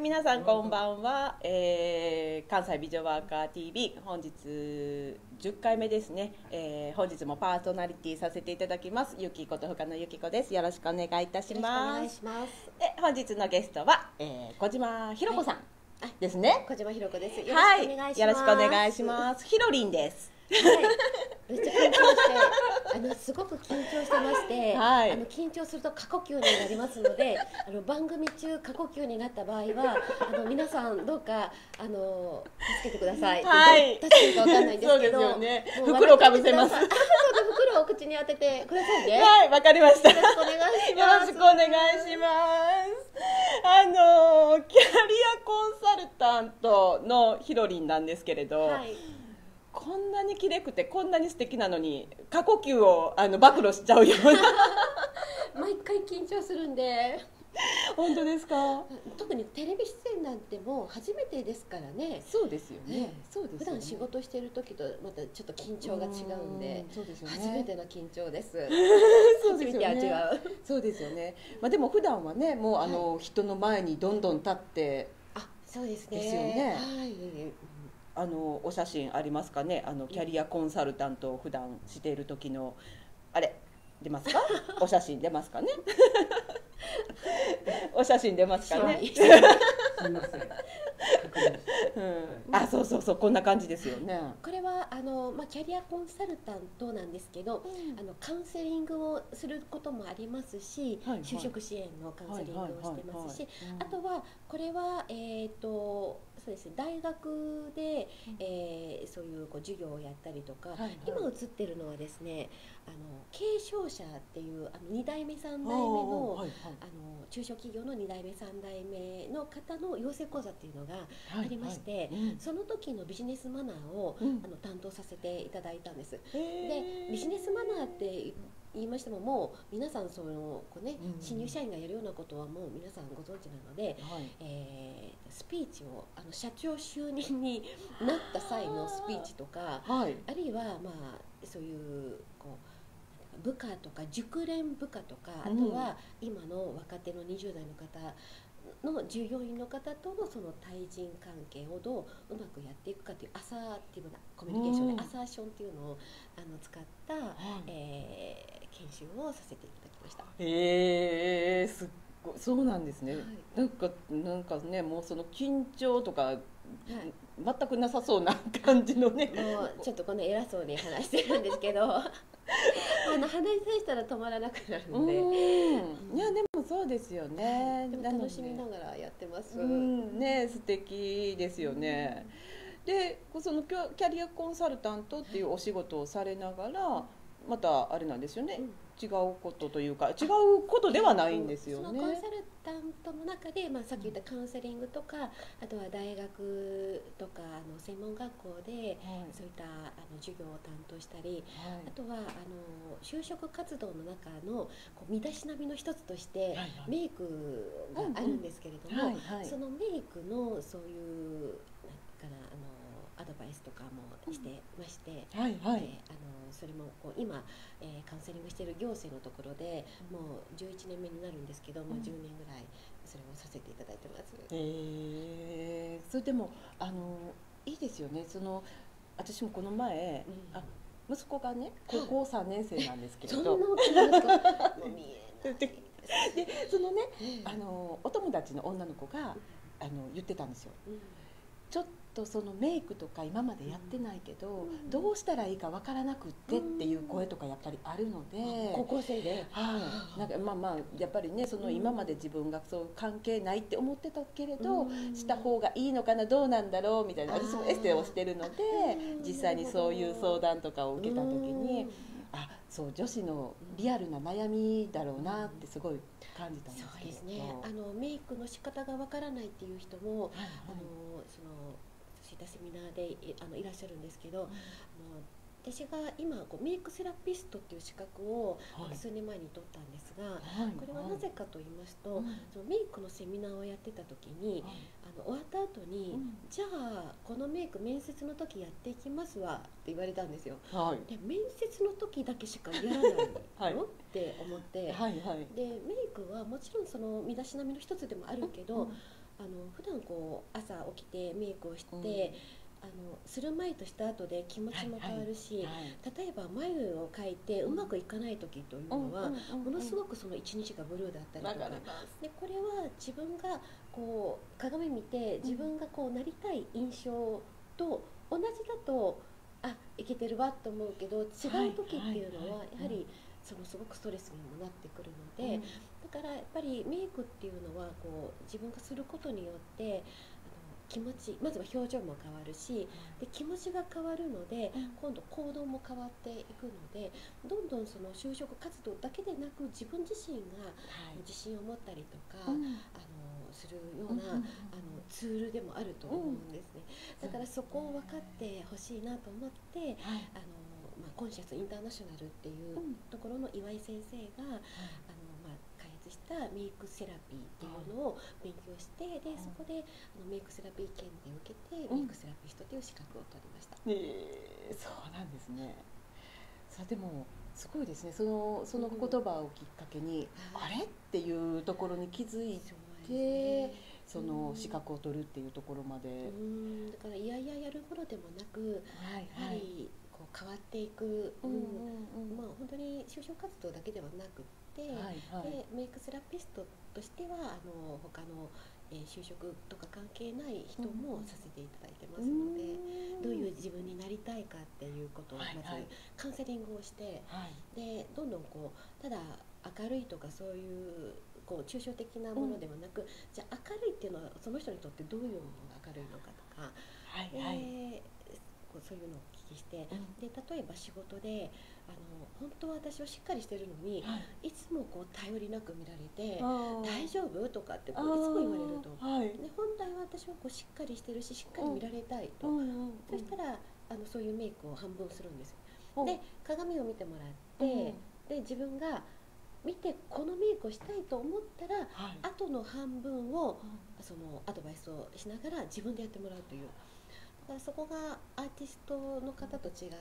皆さんこんばんは、関西美女ワーカー TV 本日10回目ですね、本日もパーソナリティさせていただきますゆきこと深野ゆきこです。よろしくお願いいたします。本日のゲストは、小島ひろこさんですね。 小島ひろこです。よろしくお願いします。 よろしくお願いします。ひろりんです。 はい、めっちゃ緊張してすごく緊張してまして、 はい、 緊張すると過呼吸になりますので番組中過呼吸になった場合は皆さんどうか助けてください。 はい、 助けるかわかんないんですけど、 そうですよね、袋かぶせます。 袋を口に当ててくださいね。 はい、わかりました。 よろしくお願いします。 よろしくお願いします。キャリアコンサルタントのひろりんなんですけれど、はい、こんなに綺麗くてこんなに素敵なのに過呼吸を暴露しちゃうような毎回緊張するんで。 本当ですか？ 特にテレビ出演なんてもう初めてですからね。 そうですよね。そうですよね。 普段仕事してる時とまたちょっと緊張が違うんで、 そうですよね、 初めての緊張です。 そうですよね。 初めては違う。 そうですよね。でも普段はね、もう人の前にどんどん立って、 そうですね。 ですよね。 はい。 お写真ありますかね。キャリアコンサルタントを普段している時のあれ出ますか？お写真出ますかね？お写真出ますかね？そうこんな感じですよね。 これはキャリアコンサルタントなんですけど、カウンセリングをすることもありますし、就職支援のカウンセリングをしてますし、あとはこれはそうですね、大学で、そういう授業をやったりとか、今映ってるのはですね、継承者っていう2代目3代目の中小企業の2代目3代目の方の養成講座っていうのがありまして、その時のビジネスマナーを担当させていただいたんです。で、ビジネスマナーって言いましても、もう皆さん新入社員がやるようなことはもう皆さんご存知なので、スピーチを社長就任になった際のスピーチとか、あるいはそういう部下とか熟練部下とか、あとは今の若手の20代の方の従業員の方とのその対人関係をどううまくやっていくかというアサーティブなコミュニケーションで、アサーションっていうのを使った、研修をさせていただきました。 すっごい、そうなんですね。なんかね、もうその緊張とか全くなさそうな感じのね。 もうちょっと偉そうに話してるんですけど話ししたら止まらなくなるので、 いやでもそうですよね。 でも楽しみながらやってます。 ね、素敵ですよね。で、そのキャリアコンサルタントっていうお仕事をされながら、またあれなんですよね。違うことというか、違うことではないんですよね。 そのコンサルタントの中で、さっき言ったカウンセリングとか、あとは大学とか専門学校でそういった授業を担当したり、あとは就職活動の中の身だしなみの一つとしてメイクがあるんですけれども、そのメイクのそういうアドバイスとかもしてまして、それも今、カウンセリングしている行政のところでもう11年目になるんですけど、もう10年ぐらいそれをさせていただいてます。 それでもいいですよね。私もこの前、息子がね高校3年生なんですけれど、 そんな大きな息子見えないでそのね、お友達の女の子が言ってたんですよ。ちょっとそのメイクとか今までやってないけど、どうしたらいいかわからなくってっていう声とかやっぱりあるので、 高校生で、 なんかやっぱりね、今まで自分がそう関係ないって思ってたけれど、した方がいいのかな、どうなんだろうみたいな、私もエステをしてるので実際にそういう相談とかを受けた時に、そう女子のリアルな悩みだろうなってすごい感じたんですけど。 そうですね。メイクの仕方がわからないっていう人も、そういったセミナーでいらっしゃるんですけど、私が今メイクセラピストっていう資格を数年前に取ったんですが、これはなぜかと言いますと、そのメイクのセミナーをやってた時に、終わった後に、じゃあこのメイク面接の時やっていきますわって言われたんですよ。で、面接の時だけしかやらないのって思って、でメイクはもちろんその身だしなみの一つでもあるけど、 普段こう朝起きてメイクをして、する前とした後で気持ちも変わるし、例えば眉を描いてうまくいかない時というのは、ものすごくその一日がブルーだったりとかで、これは自分がこう鏡見て自分がこうなりたい印象と同じだと、いけてるわと思うけど、違う時っていうのはやはりすごくストレスにもなってくるので、だからやっぱりメイクっていうのはこう自分がすることによって気持ち、まずは表情も変わるし、で気持ちが変わるので、今度行動も変わっていくので、どんどんその就職活動だけでなく自分自身が自信を持ったりとか、するような、ツールでもあると思うんですね。だからそこを分かってほしいなと思って、コンシャスインターナショナルっていうところの岩井先生が、開発したメイクセラピーっていうのを勉強して、でそこでメイクセラピー検定を受けて、メイクセラピストという資格を取りました。 そうなんですね。さあでもすごいですね。その言葉をきっかけに、あれっていうところに気づいて、その資格を取るっていうところまで。 だからいやいややるものでもなく、やはりこう変わっていく、本当に就職活動だけではなくて、でメイクセラピストとしては他の就職とか関係ない人もさせていただいてますので、どういう自分になりたいかっていうことをまずカウンセリングをして、でどんどんこうただ明るいとかそういうこう抽象的なものではなく、じゃあ明るいっていうのはその人にとってどういうものが明るいのかとか、そういうのをお聞きして、で例えば仕事で本当は私はしっかりしてるのに、いつもこう頼りなく見られて大丈夫とかってこういつも言われると、で本来は私はこうしっかりしてるし、しっかり見られたいと、そしたらそういうメイクを半分するんですよ。で鏡を見てもらって、で自分が見てこのメイクをしたいと思ったら、後の半分をそのアドバイスをしながら自分でやってもらうという。だからそこがアーティストの方と違って、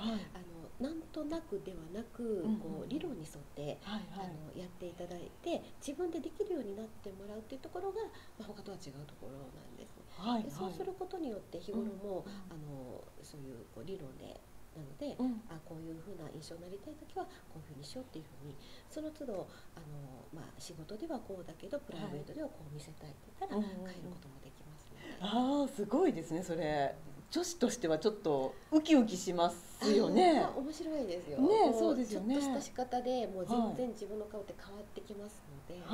なんとなくではなく、こう理論に沿って、やっていただいて自分でできるようになってもらうっていうところが、他とは違うところなんですね。でそうすることによって日頃も、そういうこう理論でなので、こういう風な印象になりたい時はこういう風にしようっていう風に、その都度仕事ではこうだけどプライベートではこう見せたいって言ったら変えることもできますので。 すごいですね。それ女子としてはちょっとウキウキしますよね。 面白いですよね。そうですよね。 ちょっとした仕方でもう全然自分の顔って変わってきますので。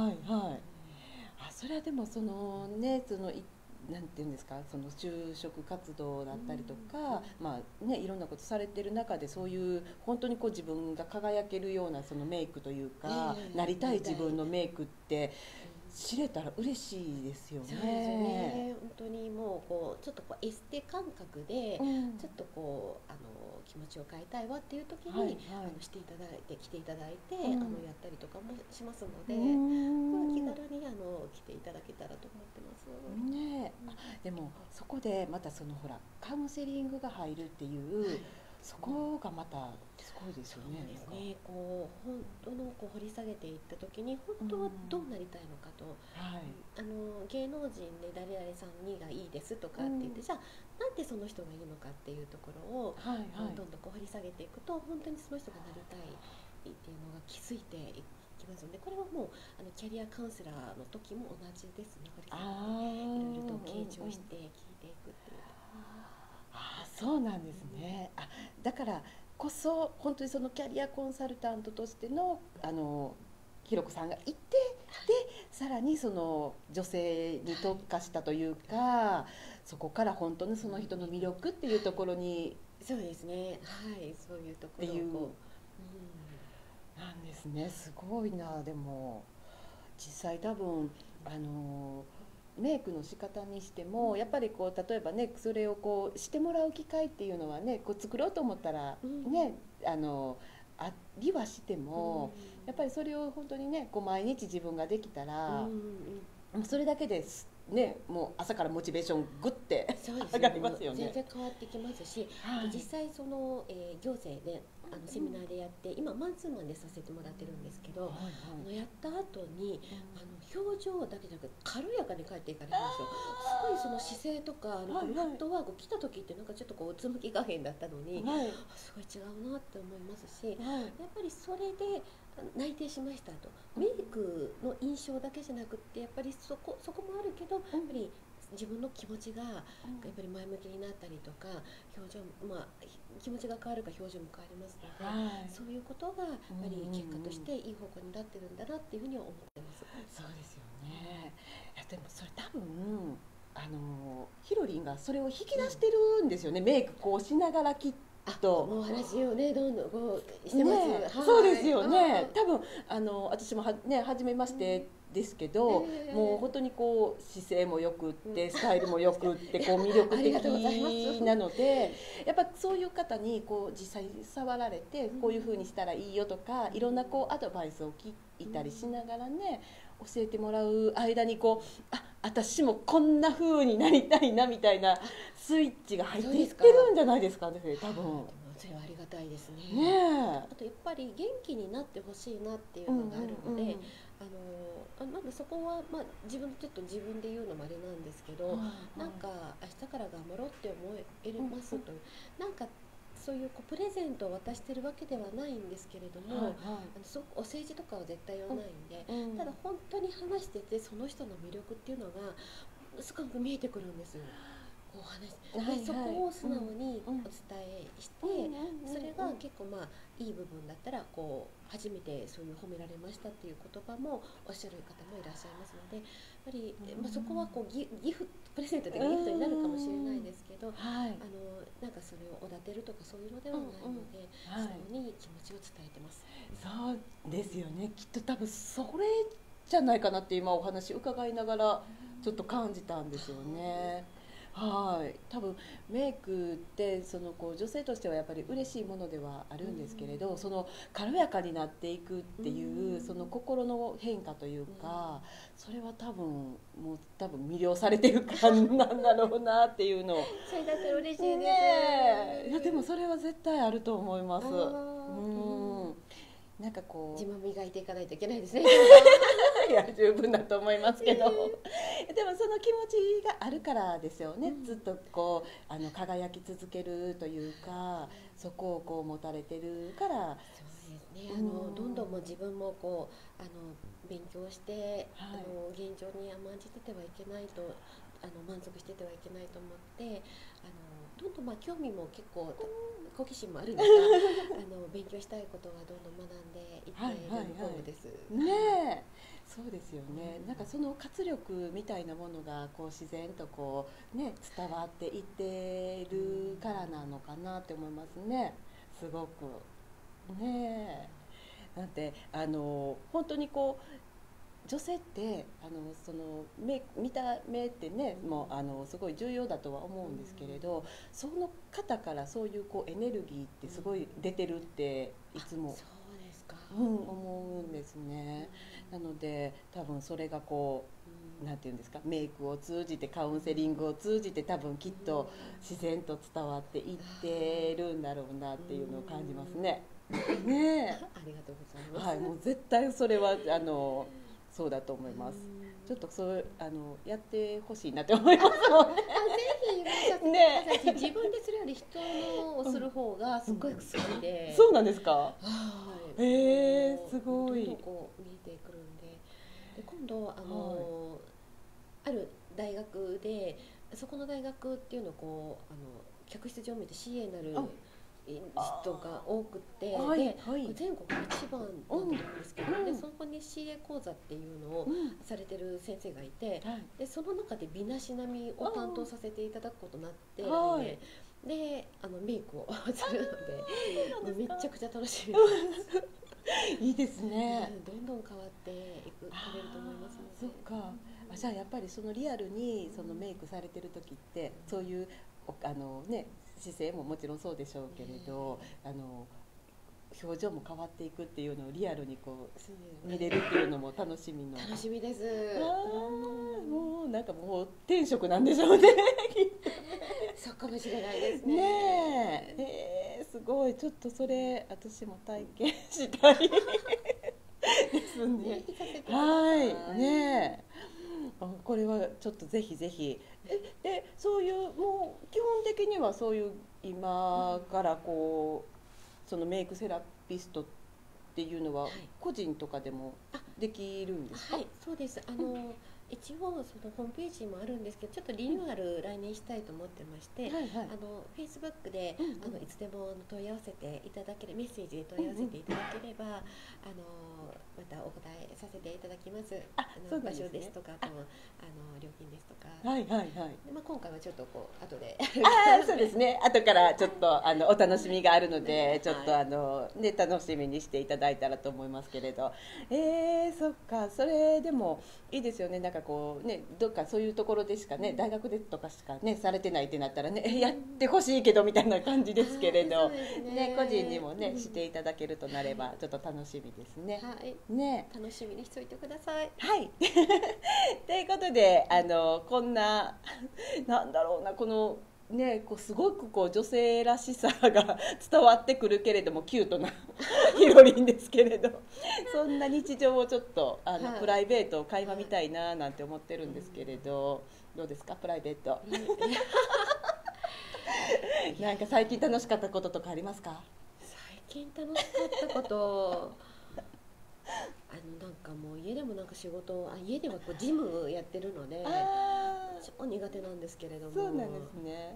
それはでもそのね、なんていうんですか、その就職活動だったりとか、いろんなことされてる中で、そういう本当にこう自分が輝けるようなそのメイクというか、なりたい自分のメイクって知れたら嬉しいですよね。 そうですね。本当にもうこうちょっとこうエステ感覚で、ちょっとこう気持ちを変えたいわっていう時に、していただいて来ていただいて、やったりとかもしますので、気軽に来ていただけたらと思ってます。 でもそこでまたそのほらカウンセリングが入るっていう、そこがまたすごいですよね。 そうですね。こう本当のこう掘り下げていった時に、本当はどうなりたいのかと、芸能人で誰々さんにがいいですとかって言って、じゃあなんでその人がいいのかっていうところを、どんどんこう掘り下げていくと、本当にその人がなりたいっていうのが気づいていきますので、これはもうキャリアカウンセラーの時も同じですね。いろいろと傾聴して聞いていくっていう。 そうなんですね。だからこそ本当にそのキャリアコンサルタントとしてのひろこさんがいて、でさらにその女性に特化したというか、そこから本当にその人の魅力っていうところに、 そうですね。そういうところをなんですね。すごいな。でも実際多分メイクの仕方にしても、やっぱりこう例えばね、それをこうしてもらう機会っていうのはね、こう作ろうと思ったらね、ありはしても、やっぱりそれを本当にね、こう毎日自分ができたら、それだけでね、もう朝からモチベーショングッてそうです上がりますよね。 全然変わってきますし、 はい、 実際その、行政でセミナーでやって今マンツーマンでさせてもらってるんですけど、 はいはい、 やった後に表情だけじゃなくて軽やかに帰っていかれるんですよ。すごいその姿勢とかフットワーク来た時ってなんかちょっとこううつむき加減だったのに、 はい、 すごい違うなって思いますし、 はい、 やっぱりそれで内定しましたと、メイクの印象だけじゃなくってやっぱりそこもあるけど、やっぱり自分の気持ちがやっぱり前向きになったりとか、表情、気持ちが変わるか表情も変わりますので、はい、そういうことがやっぱり結果としていい方向になってるんだなっていうふうには思ってます。 そうですよね。いやでもそれ多分ひろりんがそれを引き出してるんですよね、メイクこうしながらきっと。 もう話をねどんどんこうしてます、 ね、はい、そうですよね。多分私も初めましてですけど、もう本当にこう姿勢もよくってスタイルもよくってこう魅力的なので、やっぱそういう方にこう実際触られてこういう風にしたらいいよとか、いろんなこうアドバイスを聞いたりしながらね、教えてもらう間にこう私もこんな風になりたいなみたいなスイッチが入っていってるんじゃないですかね、多分。 それはありがたいですね。 ね、 あとやっぱり元気になってほしいなっていうのがあるので、まだそこは、自分ちょっと自分で言うのもあれなんですけど、なんか明日から頑張ろうって思えますと、なんかそういうプレゼントを渡してるわけではないんですけれども、すごくお政治とかは絶対言わないんで、ただ本当に話しててその人の魅力っていうのがすごく見えてくるんですよ。お話でそこを素直にお伝えして、それが結構いい部分だったらこう初めてそういう褒められましたっていう言葉もおっしゃる方もいらっしゃいますので、やっぱり、そこはこうギフプレゼントでギフトになるかもしれないですけど、なんかそれをおだてるとかそういうのではないので、素直に気持ちを伝えてます。 そうですよね。きっと多分それじゃないかなって今お話伺いながらちょっと感じたんですよね。はい、多分メイクってこう女性としてはやっぱり嬉しいものではあるんですけれど、その軽やかになっていくっていうその心の変化というか、それは多分魅了されてる感なんだろうなっていうのをそれだったら嬉しいですね。いやでもそれは絶対あると思います。なんかこう自分磨いていかないといけないですね。 いや十分だと思いますけど、でもその気持ちがあるからですよね、ずっとこう輝き続けるというか、そこをこう持たれてるから。 そうですね、どんどん自分もこう勉強して、現状に甘んじててはいけないと、満足しててはいけないと思って、どんどん興味も結構好奇心もあるんですが勉強したいことはどんどん学んでいっているところです。 ねえ、そうですよね。なんかその活力みたいなものがこう自然とこうね伝わっていってるからなのかなって思いますね。すごくねえ。なんて本当にこう。女性ってその見た目ってね、もうすごい重要だとは思うんですけれど、その方からそういうこうエネルギーってすごい出てるっていつも思うんですね。なので多分それがこうなんていうんですか、メイクを通じてカウンセリングを通じて多分きっと自然と伝わっていってるんだろうなっていうのを感じますね。ねえ、 ありがとうございます。 はい、もう絶対それはそうだと思います。ちょっとそうやってほしいなって思いますもんね。 ぜひね、自分でそれより人のをする方がすごい好きで。 そうなんですか。 はい。 すごい。 どんどんこう見えてくるんで、今度ある大学で、そこの大学っていうのをこう客室乗務員で CA になる人が多くて、で全国一番なんだと思うんですけど、でそこに CA 講座っていうのをされてる先生がいて、でその中で美なしなみを担当させていただくことになって、でメイクをするのでめちゃくちゃ楽しみです。 いいですね。 どんどん変わっていくれると思いますので。 そっか。じゃあやっぱりそのリアルにそのメイクされてる時ってそういうね姿勢ももちろんそうでしょうけれど、 表情も変わっていくっていうのをリアルにこう見れるっていうのも楽しみの。 楽しみです。 もうなんかもう天職なんでしょうね。 そうかもしれないですね。 ねえ、すごい。ちょっとそれ私も体験したいですね。はいねえ、これはちょっとぜひぜひ。でそういうもう基本的にはそういう今からこうそのメイクセラピストっていうのは個人とかでもできるんですか？ はい、そうです。一応そのホームページもあるんですけど、ちょっとリニューアル来年したいと思ってまして、Facebook でいつでも問い合わせていただける、メッセージで問い合わせていただければ、またお答えさせていただきます。場所ですとか、料金ですとか。まあ今回はちょっとこう後で。 そうですね。後からちょっとお楽しみがあるので、ちょっとね楽しみにしていただいたらと思いますけれど。そっか。それでもいいですよね。なんかこうね、どっかそういうところでしかね、大学でとかしかねされてないってなったらね、やってほしいけどみたいな感じですけれど、ね個人にもねしていただけるとなればちょっと楽しみですね。ね、 楽しみにしておいてください。 はい。ということでこんななんだろうな、このねこうすごくこう女性らしさが伝わってくるけれどもキュートなひろりんですけれど、そんな日常をちょっとプライベートを垣間見たいななんて思ってるんですけれど、どうですかプライベート？なんか最近楽しかったこととかありますか？ 最近楽しかったことなんかもう家でもなんか仕事家ではこうジムやってるので超苦手なんですけれども。 そうなんですね。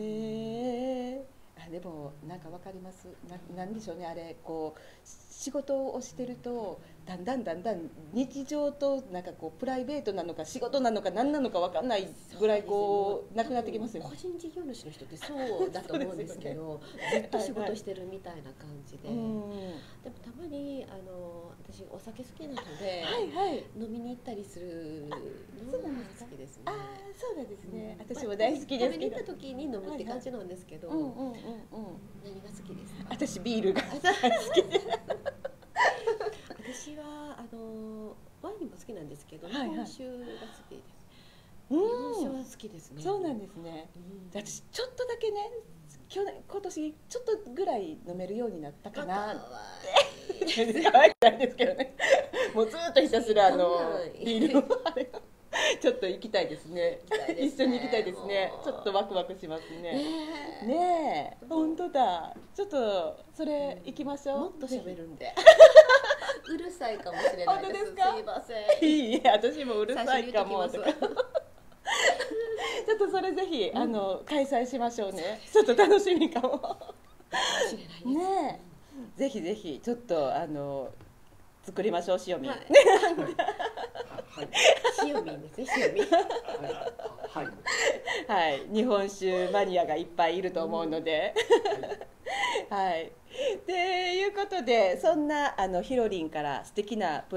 でもなんかわかります。なんでしょうね、あれこう仕事をしてるとだんだん日常となんかこうプライベートなのか仕事なのか何なのかわかんないぐらいこうなくなってきますよね。 個人事業主の人ってそうだと思うんですけど、ずっと仕事してるみたいな感じで、でもたまに私お酒好きなので、飲みに行ったりするのが好きですね。 そうなんですね。私も大好きですけど。 食べに行った時に飲むって感じなんですけど、何が好きですか？ 私ビールが大好きで。 私はワインも好きなんですけど、日本酒が好きです。日本酒は好きですね。 そうなんですね。私ちょっとだけね、今年ちょっとぐらい飲めるようになったかなって。可愛くないですけどね。もうずっとひたすらビールをちょっと行きたいですね。一緒に行きたいですね。ちょっとワクワクしますね。ねえ、本当だ。ちょっとそれ行きましょう。 もっと喋るんで。うるさいかもしれないです。すいません。 いいえ、私もうるさいかもとか。ちょっとそれぜひ開催しましょうね。ちょっと楽しみかも。ねえ、ぜひぜひちょっと作りましょう、塩味。 塩味ですね、塩味。 はい、日本酒マニアがいっぱいいると思うので。はい。ということで、そんなひろりんから素敵な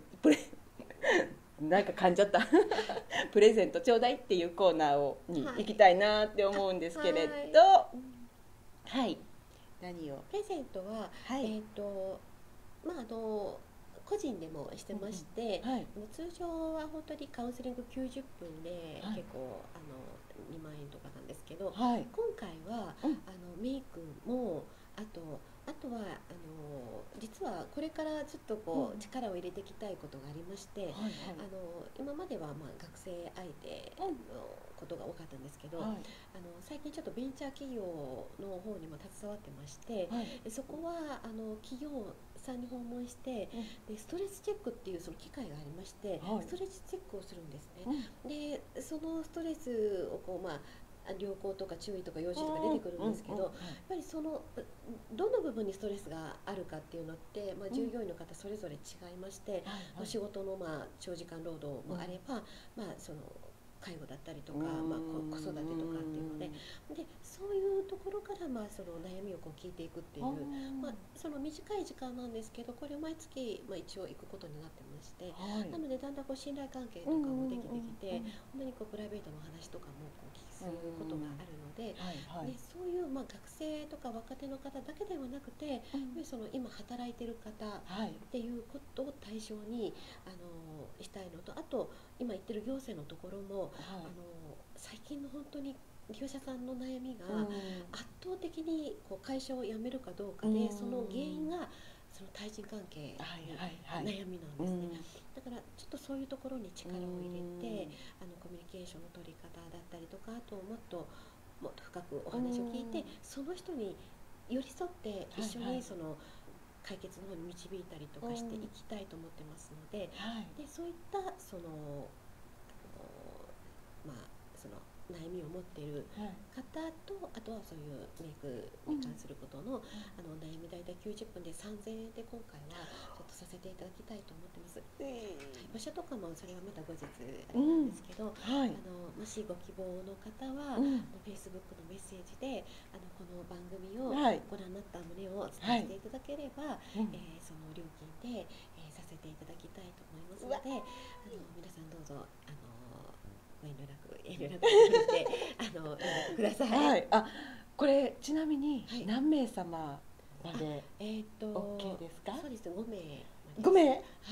なんか噛んじゃったプレゼントちょうだいっていうコーナーに行きたいなって思うんですけれど、はい。何を？ プレゼントはまあ個人でもしてまして、通常は本当にカウンセリング90分で結構2万円とかなんですけど、今回はメイクもあとは実はこれからちょっとこう力を入れていきたいことがありまして、今までは学生相手のことが多かったんですけど、最近ちょっとベンチャー企業の方にも携わってまして、そこは企業さんに訪問して、でストレスチェックっていうその機会がありまして、ストレスチェックをするんですね。でそのストレスをこう良好とか注意とか要旨とか出てくるんですけど、やっぱりそのどの部分にストレスがあるかっていうのって、従業員の方それぞれ違いまして、仕事の長時間労働もあれば、その介護だったりとか、子育てとかっていうので、そういうとところから、その悩みをこう聞いていくっていう、その短い時間なんですけど、これを毎月、一応行くことになってまして、なのでだんだんこう信頼関係とかもできてきて、本当にこうプライベートの話とかもこう聞くことがあるので、でそういう、学生とか若手の方だけではなくて、その今働いてる方っていうことを対象にしたいのと、あと今言ってる行政のところも、最近の本当に利用者さんの悩みが圧倒的にこう会社を辞めるかどうかで、その原因がその対人関係の悩みなんですね。だからちょっとそういうところに力を入れて、コミュニケーションの取り方だったりとか、あともっと深くお話を聞いて、その人に寄り添って一緒にその解決の方に導いたりとかしていきたいと思ってますので、でそういったそのその悩みを持っている方と、あとはそういうメイクに関することの、悩み大体90分で3000円で今回はちょっとさせていただきたいと思ってます。場所とかもそれはまた後日あれなんですけど、もしご希望の方は、Facebook のメッセージでこの番組をご覧になった旨をお伝えしていただければ、その料金で、させていただきたいと思いますので、皆さんどうぞ遠慮なく連絡ください。 これちなみに何名様まで OK ですか？ そうです、5名。 5名？はい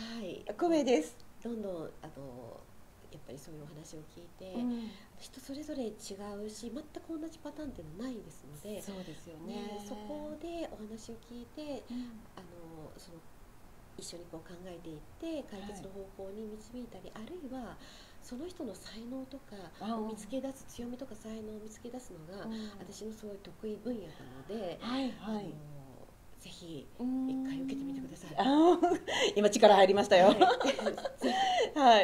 、5名です。 どんどんやっぱりそういうお話を聞いて、人それぞれ違うし、全く同じパターンっていうのはないですので、 そうですよね。 そこでお話を聞いて、その一緒にこう考えていって解決の方向に導いたり、あるいはその人の才能とかを見つけ出す、強みとか才能を見つけ出すのが、私のすごい得意分野なので、ぜひ一回受けてみてください。 今力入りましたよ。はい。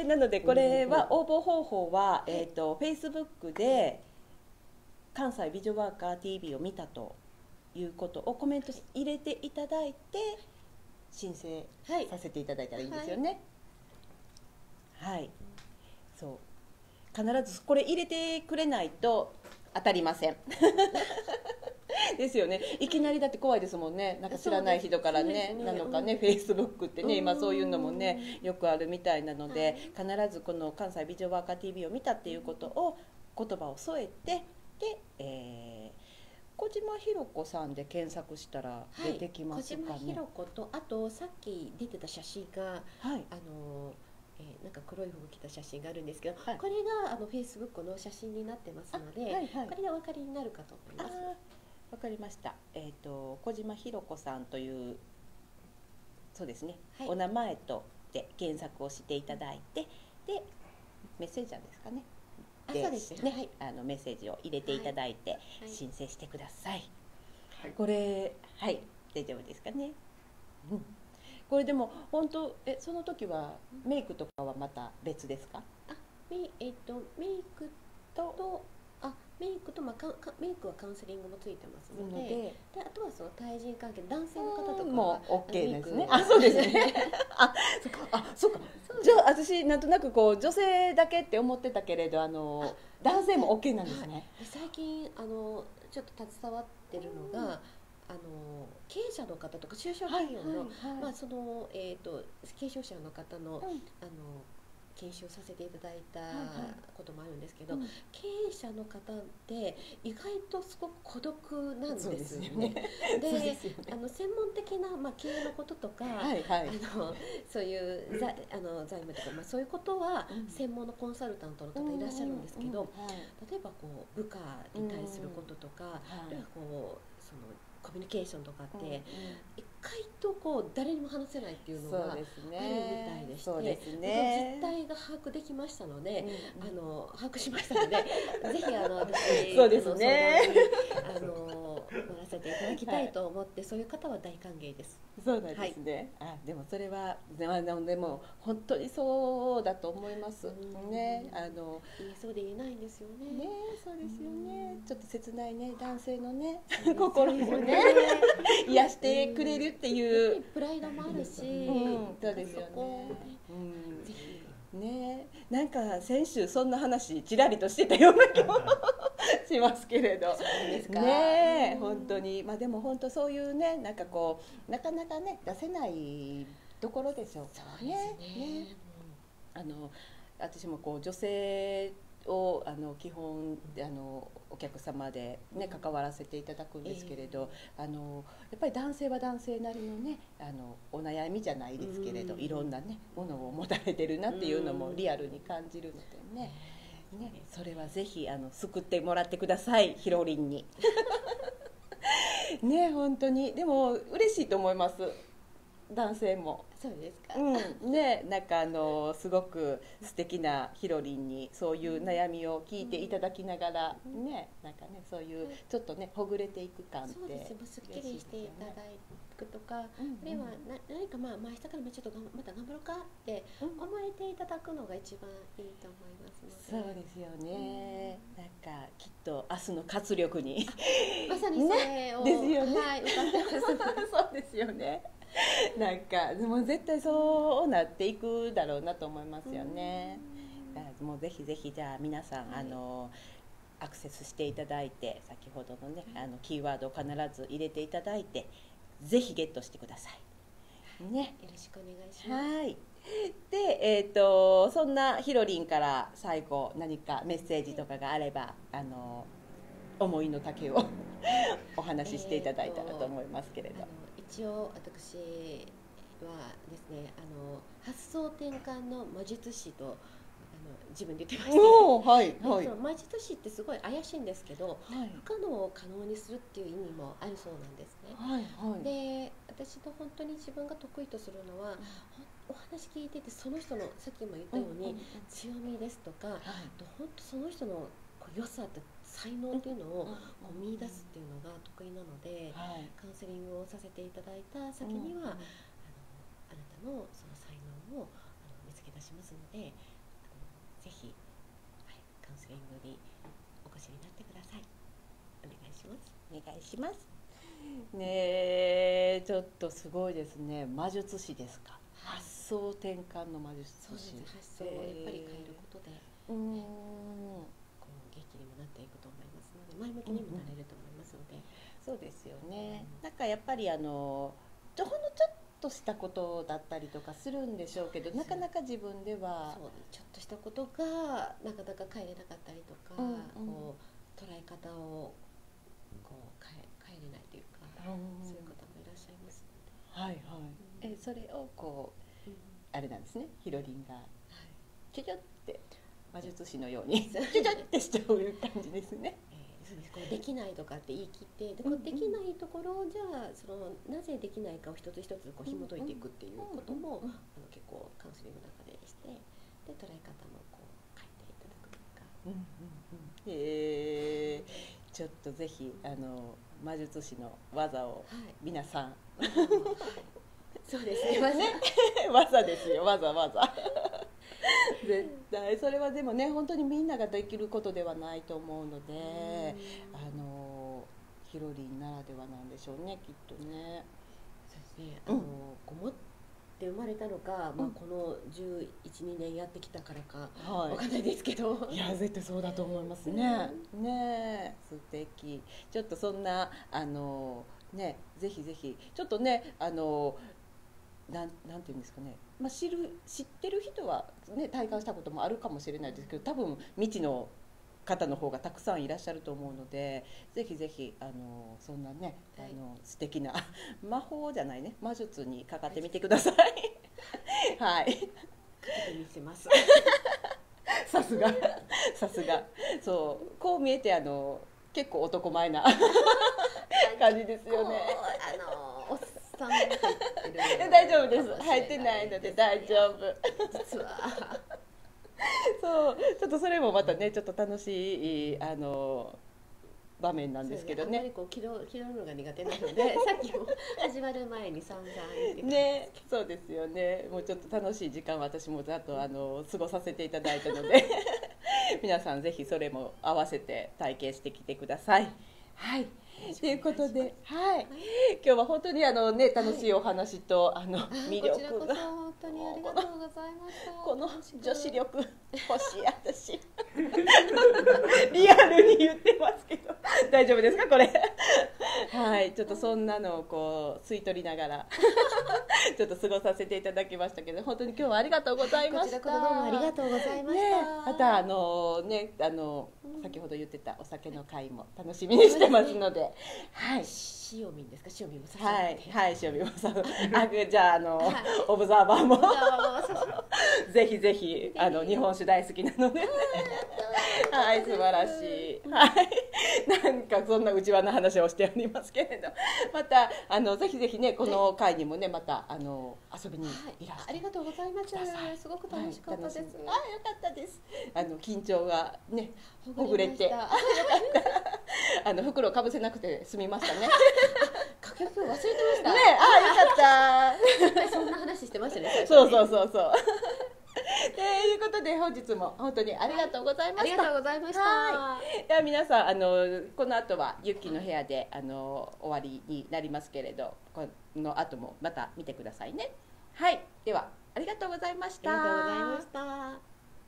なのでこれは応募方法はFacebook で関西美女ワーカー TV を見たということをコメント入れていただいて申請させていただいたらいいんですよね。はい。そう必ずこれ入れてくれないと当たりません。ですよね。いきなりだって怖いですもんね。なんか知らない人からね、なのかね、Facebook ってね、今そういうのもね、よくあるみたいなので、必ずこの関西美女ワーカー TV を見たっていうことを言葉を添えて、で、小島ひろ子さんで検索したら出てきますかね。 小島ひろ子と、あとさっき出てた写真が、なんか黒い服着た写真があるんですけど、これがFacebook の写真になってますので、これでお分かりになるかと思います。 わかりました。小島ひろ子さんというそうですね、お名前とで検索をしていただいて、でメッセージャーですかね。 そうですね。 メッセージを入れていただいて申請してください。これ大丈夫ですかね。これでも本当その時はメイクとかはまた別ですか？ メイクとメイクと、メイクはカウンセリングもついてますので、あとはその対人関係男性の方とかも OK ですね。そうですね。そうか。じゃあ私なんとなくこう女性だけって思ってたけれど男性も OK なんですね。 最近ちょっと携わってるのが経営者の方とか中小企業のその継承者の方の研修をさせていただいたこともあるんですけど、経営者の方って意外とすごく孤独なんですよね。で専門的な、経営のこととか、そういう財務とか、そういうことは専門のコンサルタントの方いらっしゃるんですけど、例えばこう部下に対することとか、あるいはこうそのコミュニケーションとかって意外とこう誰にも話せないっていうのがあるみたいでして、実態が把握できましたので、把握しましたので、ぜひ私そうですね、 乗らせていただきたいと思って、そういう方は大歓迎です。 そうなんですね。でもそれはでも本当にそうだと思いますね。 言えそうで言えないんですよね。 ね、そうですよね。ちょっと切ないね、男性のね心もね癒してくれるっていうプライドもあるし、 そうですよね。ぜひね、なんか先週そんな話ちらりとしてたような気もししますけれど。 そうですかねえ、本当に、まあでも本当そういうね、なんかこうなかなかね出せないところでしょうからね。ね、私もこう女性を基本お客様でね関わらせていただくんですけれど、やっぱり男性は男性なりのねお悩みじゃないですけれど、いろんなねものを持たれてるなっていうのもリアルに感じるのでね。ね、それはぜひ救ってもらってください、ひろりんに。ね、本当にでも嬉しいと思います、男性も。 そうですか。 うん、ね、なんかすごく素敵なひろりんにそういう悩みを聞いていただきながら、ね、なんかねそういうちょっとねほぐれていく感ってそうですよ、すっきりしていただくとか、あるいは何かまあ明日からちょっとまた頑張ろうかって思えていただくのが一番いいと思いますので。 そうですよね、なんかきっと明日の活力にまさにそれを、 ですよね、 はい、歌ってます。 そうですよね。なんかでも絶対そうなっていくだろうなと思いますよね。もうぜひぜひじゃあ皆さん、アクセスしていただいて、先ほどのねキーワードを必ず入れていただいて、ぜひゲットしてください。ね。 よろしくお願いします。 はい。で、そんなひろりんから最後何かメッセージとかがあれば、思いの丈をお話ししていただいたらと思いますけれど。 一応私はですね、発想転換の魔術師と自分で言ってまして、 はいはい、 その魔術師ってすごい怪しいんですけど、はい、不可能を可能にするっていう意味もあるそうなんですね。はいはい、で私と本当に自分が得意とするのは、お話聞いててその人のさっきも言ったように、強みですとか、本当その人の良さって才能っていうのを見出すっていうのが得意なので、カウンセリングをさせていただいた先には、あなたのその才能を見つけ出しますので、ぜひ、カウンセリングにお越しになってください。お願いします。 お願いします。ねえ、ちょっとすごいですね。魔術師ですか。発想転換の魔術師。 そうです。発想をやっぱり変えることで、元気にもなっていくと思いますので、前向きにもなれると思いますので。 そうですよね。なんかやっぱりほんのちょっとしたことだったりとかするんでしょうけど、なかなか自分ではそうちょっとしたことがなかなか変えれなかったりとか、こう捉え方をこう変えれないというか、そういう方もいらっしゃいますので。はいはい。それをこう、あれなんですね。ひろりんがちょちょって魔術師のようにちょちょってしちゃう感じですね。 こうできないとかって言い切ってでこうできないところをじゃあなぜできないかを一つ一つこう紐解いていくっていうことも結構カウンセリングの中でして、で捉え方もこう変えていただくというか、 ちょっとぜひ魔術師の技を皆さん、 そうですね、 技ですよ、技絶対それはでもね本当にみんなができることではないと思うので、ひろりんならではなんでしょうね、きっとね。 そうですね、ごもって生まれたのか、この11、2年やってきたからかわかんないですけど、 いや絶対そうだと思いますね。ね、素敵。ちょっとそんなね、ぜひぜひちょっとねなんていうんですかね、知ってる人は、ね、体感したこともあるかもしれないですけど、多分未知の方の方がたくさんいらっしゃると思うので、ぜひぜひそんなね素敵な魔法じゃないね、魔術にかかってみてください。はい。かけてみせます。 さすがそうこう見えて結構男前な感じですよね。大丈夫です。入ってないので大丈夫。 実はそうちょっとそれもまたねちょっと楽しい場面なんですけどね。 あんまりこう気取るのが苦手なので、さっきも始まる前に散々言ってたんですけどね、そうですよね。もうちょっと楽しい時間私もざっと過ごさせていただいたので皆さんぜひそれも合わせて体験してきてください。はい。ということで、はい、今日は本当にね楽しいお話と魅力が、 こちらこそ本当にありがとうございました。 この女子力欲しい私リアルに言ってますけど。 大丈夫ですかこれはい、ちょっとそんなのをこう吸い取りながらちょっと過ごさせていただきましたけど、本当に今日はありがとうございました。 こちらこそどうもありがとうございました。 また先ほど言ってたお酒の会も楽しみにしてますので、はい。 塩味ですか、塩味もさせて。 はいはい塩味もさじゃあオブザーバーもぜひぜひ日本酒大好きなのではい素晴らしい。はいなんかそんな内輪の話をしておりますけれど、またぜひぜひねこの会にもねまた遊びにいらして、 ありがとうございます。すごく楽しかったです。 よかったです。緊張がねほぐれて、よかった。袋をかぶせなくて済みましたね。 かけ忘れてました。 ね、よかった。 そんな話してましたね。 そう。ということで本日も本当にありがとうございました。 ありがとうございました。 では皆さんこの後はユッキーの部屋で終わりになりますけれど、この後もまた見てくださいね。はい。ではありがとうございました。 ありがとうございました。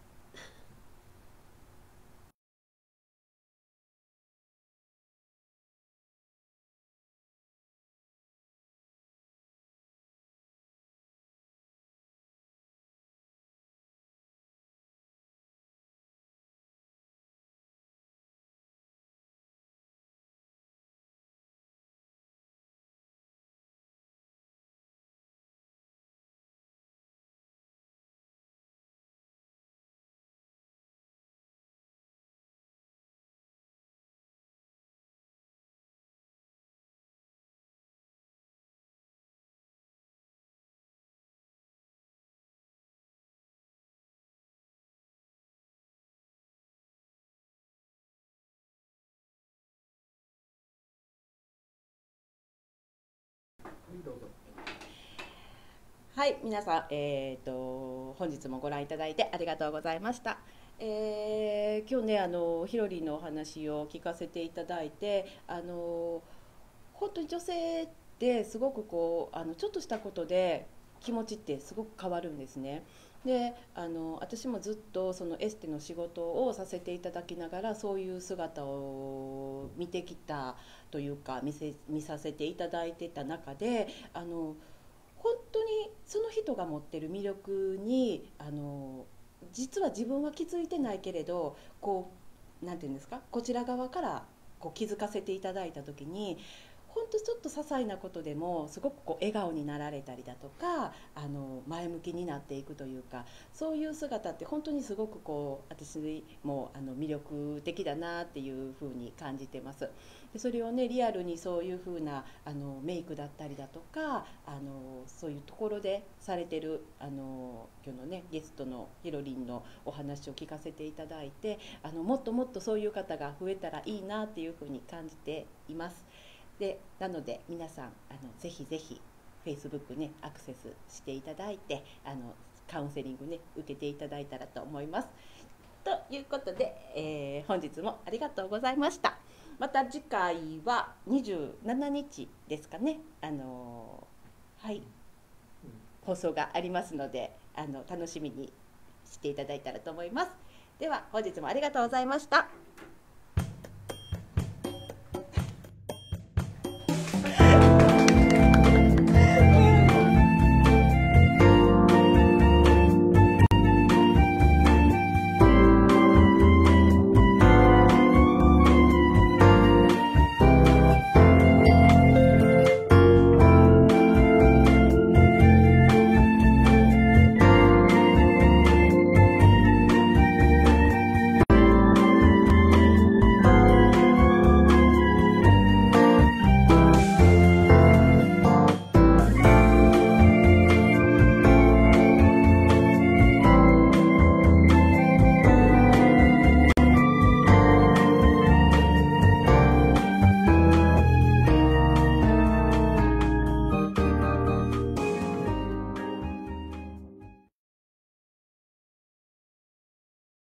はい、皆さん、本日もご覧いただいてありがとうございました。今日ねひろりんのお話を聞かせていただいて本当に女性ってすごくこうちょっとしたことで気持ちってすごく変わるんですね。で私もずっとそのエステの仕事をさせていただきながらそういう姿を見てきたというか見させていただいてた中で本当にその人が持ってる魅力に実は自分は気づいてないけれどこうなんていうんですか、こちら側からこう気づかせていただいた時に本当ちょっと些細なことでもすごくこう笑顔になられたりだとか前向きになっていくというか、そういう姿って本当にすごくこう私も魅力的だなっていうふうに感じてます。でそれをねリアルにそういうふうなメイクだったりだとかそういうところでされてる今日のねゲストのひろりんのお話を聞かせていただいてもっともっとそういう方が増えたらいいなっていうふうに感じています。でなので皆さんぜひぜひ Facebook ねアクセスしていただいてカウンセリングね受けていただいたらと思います。ということで、本日もありがとうございました。また次回は27日ですかねはい、放送がありますので楽しみにしていただいたらと思います。では本日もありがとうございました。